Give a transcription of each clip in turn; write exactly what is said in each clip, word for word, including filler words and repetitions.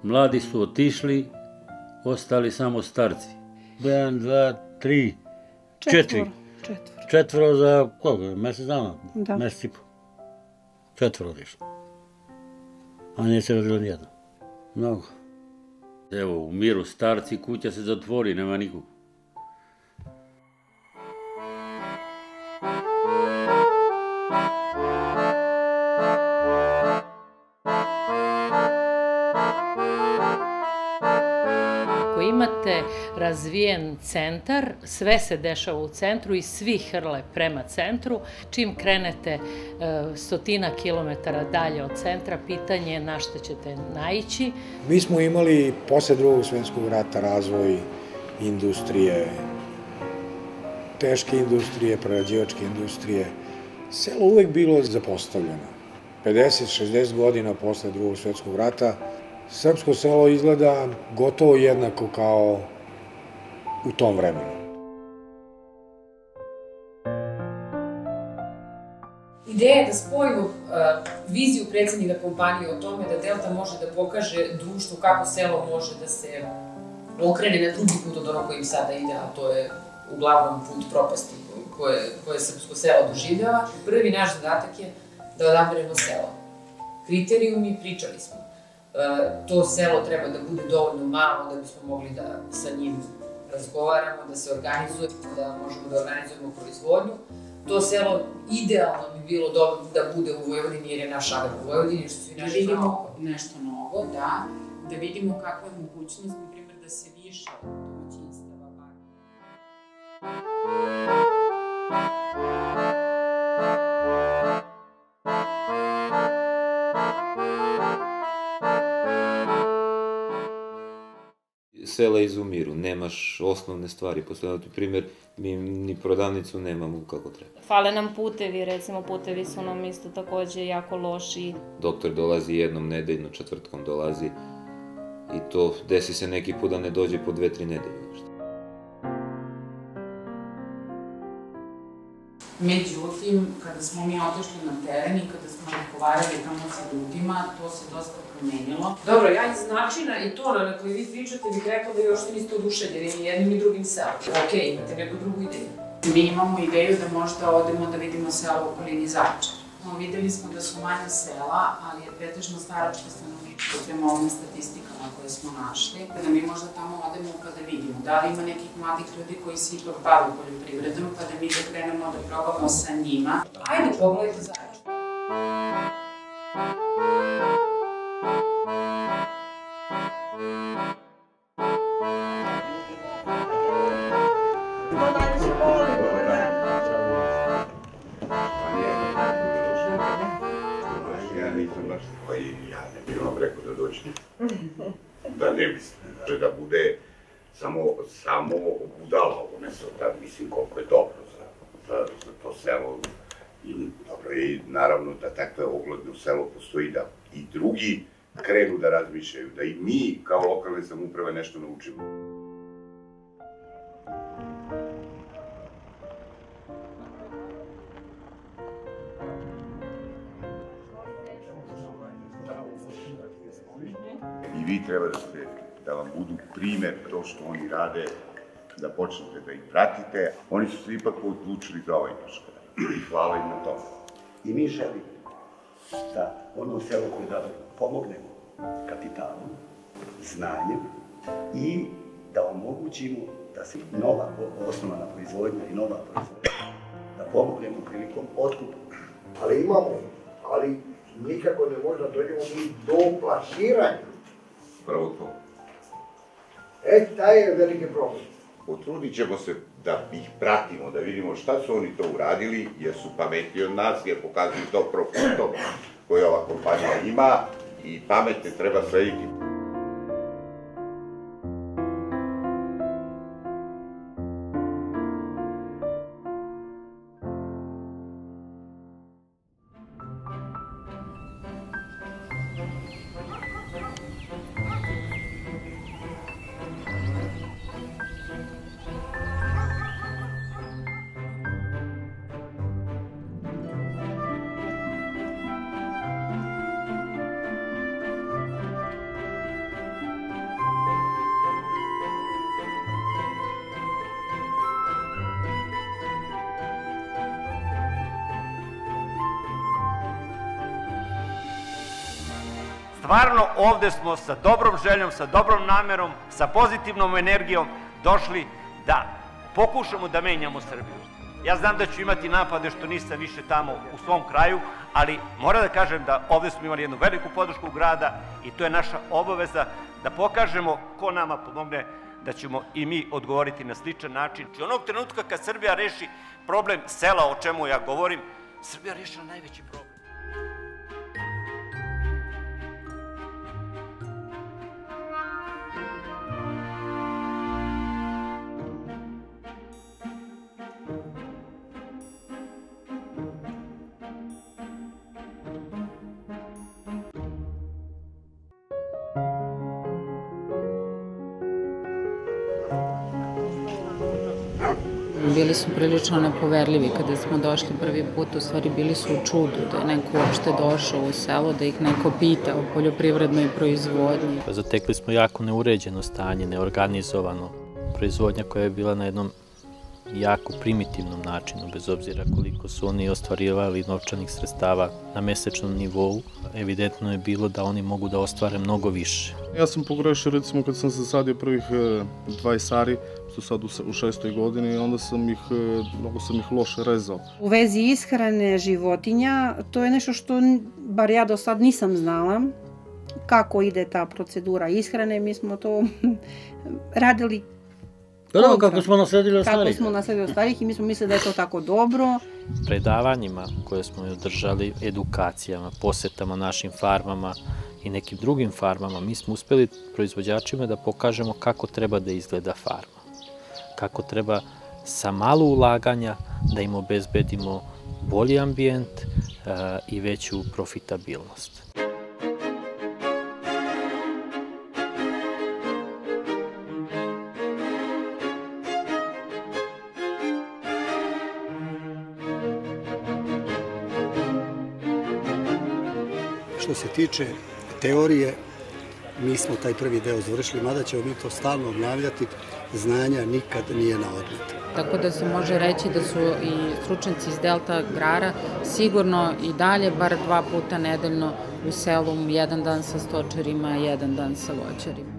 Mladi su otišli, ostali samo starci. Jedan, dva, tri, četiri. Četvoro za koliko? Mesec dana? Mesec i po. Četvoro otišlo. A nije se rodilo nijedno. Mnogo. Evo, u miru starci, kuća se zatvori, nema nikog. Ako imate razvijen centar, sve se dešava u centru i svi hrle prema centru. Čim krenete stotina kilometara dalje od centra, pitanje je na što ćete naići. Mi smo imali posle Drugog svetskog rata razvoj industrije, teške industrije, prerađivačke industrije. Selo uvek bilo zapostavljeno. pedeset šezdeset godina posle Drugog svetskog rata srpsko selo izgleda gotovo jednako kao u tom vremenu. Ideja je da spojimo viziju predsednika kompanije o tome da Delta može da pokaže društvu kako selo može da se okrene na drugi put od onog kojim sada ide, a to je uglavnom put propasti koje srpsko selo doživljava. Prvi naš zadatak je da odaberemo selo. Kriterijumi, pričali smo. To selo treba da bude dovoljno malo da bismo mogli da sa njim razgovaramo, da se organizujemo, da možemo da organizujemo proizvodnju. To selo idealno bi bilo da bude u Vojvodini jer je naš agrar u Vojvodini, jer su svi naši vidimo nešto novo, da, da vidimo kakva je mogućnost, na primjer, da se više domaćinstava bavi. Sela izumiru, nemaš osnovne stvari. Posledno, na primjer, mi ni prodavnicu nemamo kako treba. Fale nam putevi, recimo putevi su nam isto takođe jako loši. Doktor dolazi jednom nedeljno, četvrtkom dolazi i to desi se neki put da ne dođe po dve, tri nedelje. Međutim, kada smo mi otišli na teren i kada smo razgovarali tamo sa ljudima, to se dosta promenilo. Dobro, ja iz načina i tona na koji vi pričate bih rekla da još niste oduševljeni ni jednim ni drugim selom. Ok, imate neku drugu ideju. Mi imamo ideju da možda odemo da vidimo selo u okolini Zaječara. Videli smo da su manja sela, ali je pretežno staračko stanovništvo prema ovim statistikama koje smo našli. Da mi možda tamo odemo pa da vidimo da li ima nekih mladih ljudi koji se ipak bave poljoprivredom, pa da mi da krenemo da probamo sa njima. Ajde, pogledajte Zaječar. Ja ne bih vam rekao da dođete. Da ne mislite, da bude samo budala ovo mesto, da mislim koliko je dobro za to selo. I dobro je naravno da takve ogledno selo postoji, da i drugi krenu da razmišljaju, da i mi kao lokalne samouprave nešto naučimo. I vi treba da vam budu primer to što oni rade, da počnete da ih pratite. Oni su se ipak odlučili za ovaj trošak. Hvala im na tome. I mi želimo da ono selo koje da pomognemo kapitalom, znanjem i da omogućimo da se nova osnovana proizvodnja i nova proizvodnja, da pomognemo prilikom otkupa. Ali imamo, ali nikako ne možda dođemo mi do plasiranja. Pravo to. E, taj je veliki problem. Potrudit ćemo se da ih pratimo, da vidimo šta su oni to uradili, jer su pametniji od nas, jer pokazuju to profitom koje ova kompanija ima i pametne treba slediti. stvarno ovde smo sa dobrom željom, sa dobrom namerom, sa pozitivnom energijom došli da pokušamo da menjamo Srbiju. Ja znam da ću imati napade što nisam više tamo u svom kraju, ali moram da kažem da ovde smo imali jednu veliku podršku grada i to je naša obaveza da pokažemo ko nama pomogne, da ćemo i mi odgovoriti na sličan način. I onog trenutka kad Srbija reši problem sela, o čemu ja govorim, Srbija rešila najveći problem. Bili su prilično nepoverljivi kada smo došli prvi put, u stvari bili su u čudu da je neko uopšte došao u selo, da ih neko pita o poljoprivrednoj proizvodnji. Zatekli smo jako neuređeno stanje, neorganizovano, proizvodnja koja je bila na jednom jako primitivnom načinu, bez obzira koliko su oni ostvarivali novčanih sredstava na mesečnom nivou, evidentno je bilo da oni mogu da ostvare mnogo više. Ja sam pogrešio recimo kad sam zasadio prvih dvadeset ari, što sad u šestoj godini, onda sam ih, mnogo sam ih loše rezao. U vezi ishrane životinja, to je nešto što bar ja do sad nisam znala kako ide ta procedura ishrane, mi smo to radili Da, kako smo nasledili od starih. Kako smo nasledili od starih i mi smo mislili da je to tako dobro. Predavanjima koje smo održali, edukacijama, posetama našim farmama i nekim drugim farmama, mi smo uspeli proizvođačima da pokažemo kako treba da izgleda farma. Kako treba sa malo ulaganja da im obezbedimo bolji ambijent i veću profitabilnost. Što se tiče teorije, mi smo taj prvi deo završili, mada ćemo mi to stalno obnavljati, znanja nikad nije na odmet. Tako da se može reći da su i stručnjaci iz Delta agrara sigurno i dalje bar dva puta nedeljno u selu, jedan dan sa stočarima, jedan dan sa voćarima.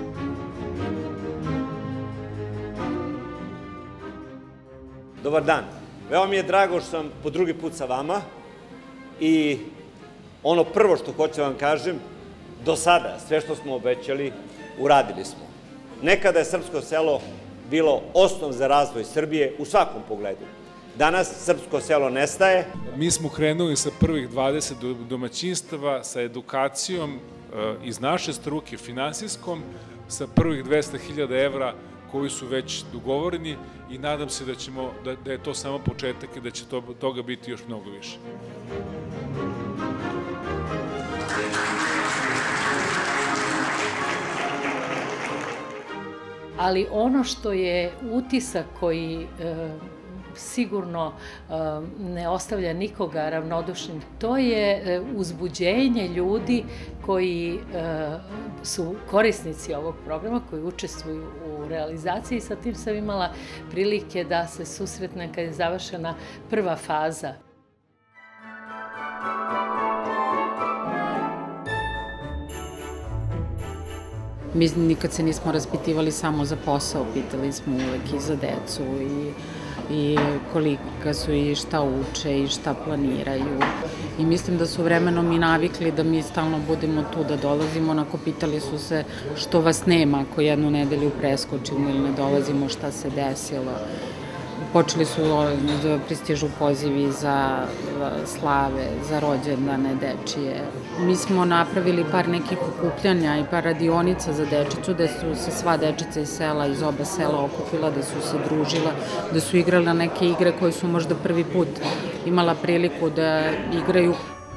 Dobar dan. Veoma mi je drago što sam po drugi put sa vama i ono prvo što hoću vam kažem, do sada sve što smo obećali, uradili smo. Nekada je srpsko selo bilo osnov za razvoj Srbije u svakom pogledu. Danas srpsko selo nestaje. Mi smo krenuli sa prvih dvadeset domaćinstava sa edukacijom iz naše struke finansijskom, sa prvih dvesta hiljada evra koji su već dogovoreni i nadam se da, ćemo, da je to samo početak i da će to, toga biti još mnogo više. Ali ono što je utisak koji e, sigurno e, ne ostavlja nikoga ravnodušnim, to je e, uzbuđenje ljudi koji e, su korisnici ovog programa, koji učestvuju u realizaciji. Sa tim sam imala prilike da se susretnem kad je završena prva faza. Mi nikad se nismo raspitivali samo za posao, pitali smo uvek i za decu i, i kolika su i šta uče i šta planiraju. I mislim da su vremenom i navikli da mi stalno budemo tu, da dolazimo, onako pitali su se što vas nema ako jednu nedelju preskočimo ili ne dolazimo, šta se desilo. Počeli su da pristižu pozivi za slave, za rođendane dečije. Mi smo napravili par nekih okupljanja i par radionica za dečicu, da su se sva dečica iz sela, iz oba sela okupila, da su se družila, da su igrala neke igre koje su možda prvi put imala priliku da igraju.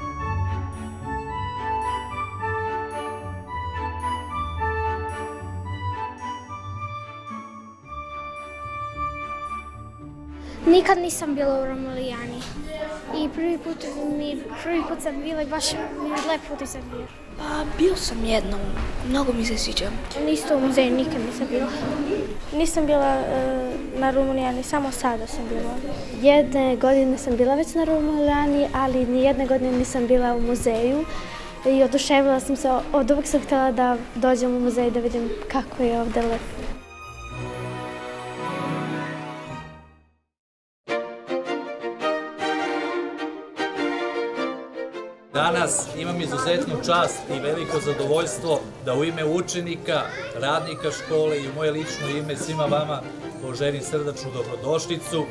Nikad nisam bila u Romulijani i prvi put, mi, prvi put sam bila i baš mi lep utisak bio. Pa bio sam jednom, mnogo mi se sviđa. Isto u muzeju nikad nisam bila. Nisam bila uh, na Romulijani, samo sada sam bila. Jedne godine sam bila već na Romulijani, ali ni jedne godine nisam bila u muzeju i oduševila sam se, od uvek sam htjela da dođem u muzej da vidim kako je ovde lepo. Danas imam izuzetnu čast i veliko zadovoljstvo da u ime učenika, radnika škole i u moje lično ime svima vama poželim srdačnu dobrodošlicu.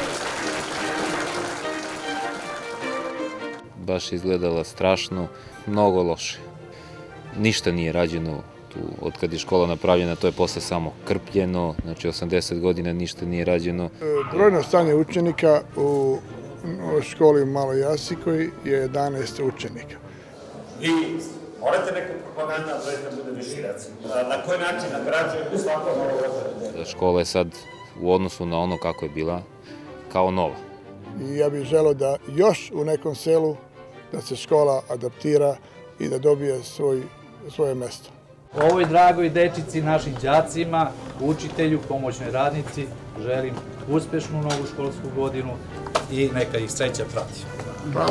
Baš izgledala strašno, mnogo loše. Ništa nije rađeno tu, od kad je škola napravljena, to je posle samo krpljeno, znači osamdeset godina ništa nije rađeno. Brojno stanje učenika u školi u Maloj Jasikoj je jedanaest učenika. Vi morate neku propagandu da bude viširac. Na koji način nagrađujete svako novo rođenje? Škola je sad u odnosu na ono kako je bila, kao nova. I ja bih želeo da još u nekom selu da se škola adaptira i da dobije svoj, svoje mesto. Ovoj dragoj dečici, našim đacima, učitelju, pomoćnoj radnici, želim uspešnu novu školsku godinu i neka ih sreća prati. Bravo.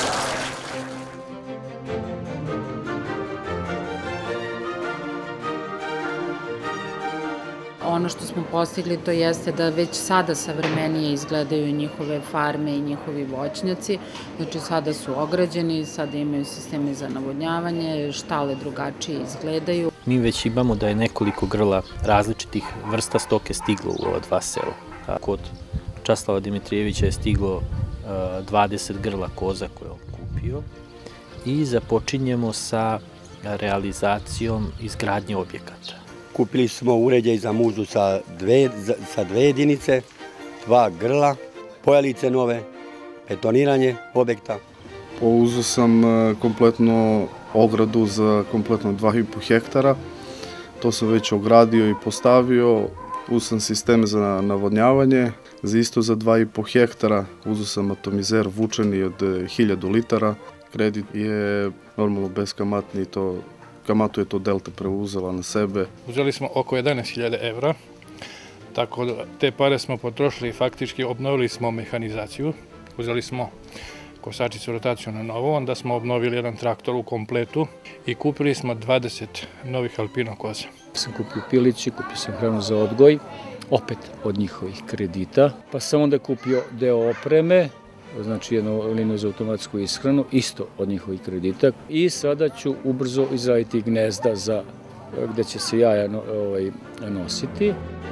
Ono što smo postigli to jeste da već sada savremenije izgledaju njihove farme i njihovi voćnjaci. Znači sada su ograđeni, sada imaju sisteme za navodnjavanje, štale drugačije izgledaju. Mi već imamo da je nekoliko grla različitih vrsta stoke stiglo u ova dva sela. Kod Časlava Dimitrijevića je stiglo dvadeset grla koza koje je on kupio i započinjemo sa realizacijom izgradnje objekata. Kupili smo uređaj za mužu sa dve, sa dve jedinice, dva grla, pojalice nove, betoniranje objekta. Uzeo sam kompletno ogradu za kompletno dva i po hektara. To sam već ogradio i postavio. Uzeo sam sisteme za navodnjavanje. Za isto za dva i po hektara uzeo sam atomizer vučeni od hiljadu litara. Kredit je normalno beskamatni, to kamatu je to Delta preuzela na sebe. Uzeli smo oko jedanaest hiljada evra, tako da te pare smo potrošili i faktički obnovili smo mehanizaciju. Uzeli smo kosačicu rotaciju na novo, onda smo obnovili jedan traktor u kompletu i kupili smo dvadeset novih Alpino koza. Sam kupio pilići, kupio sam hranu za odgoj, opet od njihovih kredita, pa sam onda kupio deo opreme, znači jednu liniju za automatsku ishranu, isto od njihovih kredita. I sada ću ubrzo izraditi gnezda za gde će se jaja ovaj, nositi.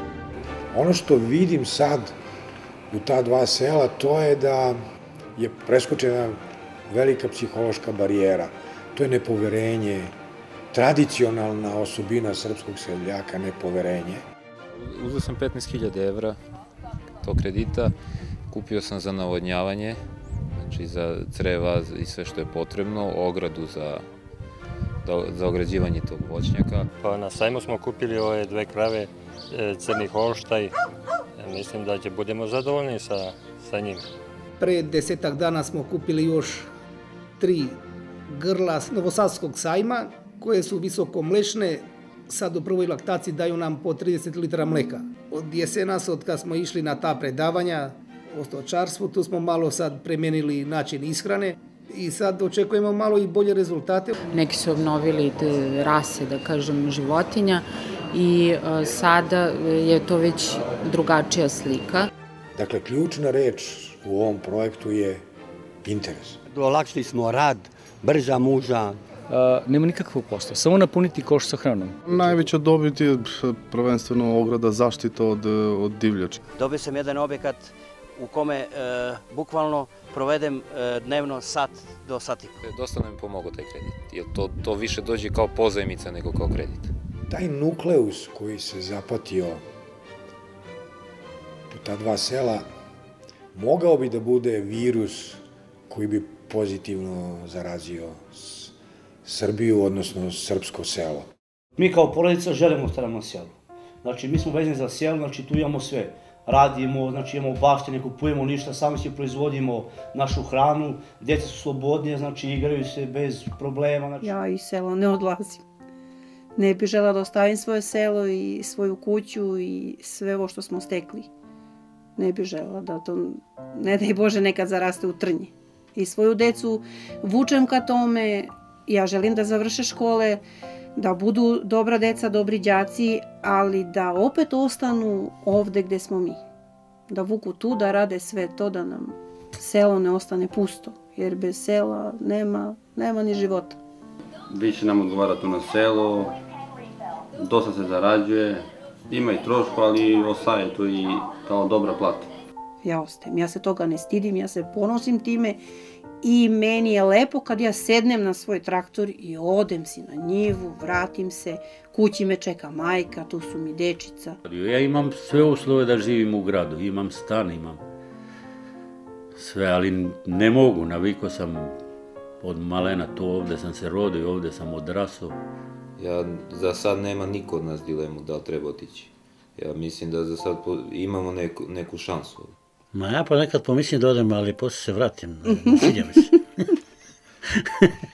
Ono što vidim sad u ta dva sela, to je da je preskočena velika psihološka barijera. To je nepoverenje, tradicionalna osobina srpskog seljaka, nepoverenje. Uzeo sam petnaest hiljada evra tog kredita, kupio sam za navodnjavanje, znači za creva i sve što je potrebno, ogradu za, za ograđivanje tog voćnjaka. Pa na sajmu smo kupili ove dve krave, crni holštaj, mislim da će budemo zadovoljni sa, sa njim. Pre desetak dana smo kupili još tri grla Novosadskog sajma, koje su visoko mlečne, sad u prvoj laktaciji daju nam po trideset litara mleka. Od jesenas, od kad smo išli na ta predavanja o stočarstvu, tu smo malo sad premenili način ishrane i sad očekujemo malo i bolje rezultate. Neki su obnovili te rase, da kažem, životinja i sada je to već drugačija slika. Dakle, ključna reč u ovom projektu je interes. Olakšili smo rad, brža muža. Nema nikakvog posla, samo napuniti koš sa hranom. Najveća dobit je prvenstveno ograda zaštita od, od divljači. Dobio sam jedan objekat u kome e, bukvalno provedem e, dnevno sat do sat i po. Dosta nam je pomogao taj kredit, jer to, to više dođe kao pozajmica nego kao kredit. Taj nukleus koji se zapatio u ta dva sela mogao bi da bude virus koji bi pozitivno zarazio Srbiju, odnosno srpsko selo. Mi kao porodica želimo ostati na selu. Znači, mi smo vezani za selo, znači tu imamo sve. Radimo, znači imamo bašte, ne kupujemo ništa, sami se proizvodimo našu hranu, djeca su slobodnije, znači igraju se bez problema. Znači... Ja iz sela ne odlazim. Ne bih žela da ostavim svoje selo i svoju kuću i sve ovo što smo stekli. Ne bih žela da to, ne daj Bože, nekad zaraste u trnje. I svoju decu vučem ka tome, Ja želim da završe škole, da budu dobra deca, dobri đaci, ali da opet ostanu ovde gde smo mi. Da vuku tu, da rade sve to, da nam selo ne ostane pusto, jer bez sela nema, nema ni života. Više nam odgovara tu na selo, dosta se zarađuje, ima i trošku, ali ostaje tu i kao dobra plata. Ja ostajem, ja se toga ne stidim, ja se ponosim time i meni je lepo kad ja sednem na svoj traktor i odem si na njivu, vratim se, kući me čeka majka, tu su mi dečica. Ja imam sve uslove da živim u gradu, imam stan, imam sve, ali ne mogu, navikao sam od malena to, ovde sam se rodio, ovde sam odrasao. Ja, za sad nema niko od nas dilemu da li treba otići. Ja mislim da za sad imamo neku, neku šansu. Ma ja pa nekad pomislim da odem, ali posle se vratim, sviđa mi se.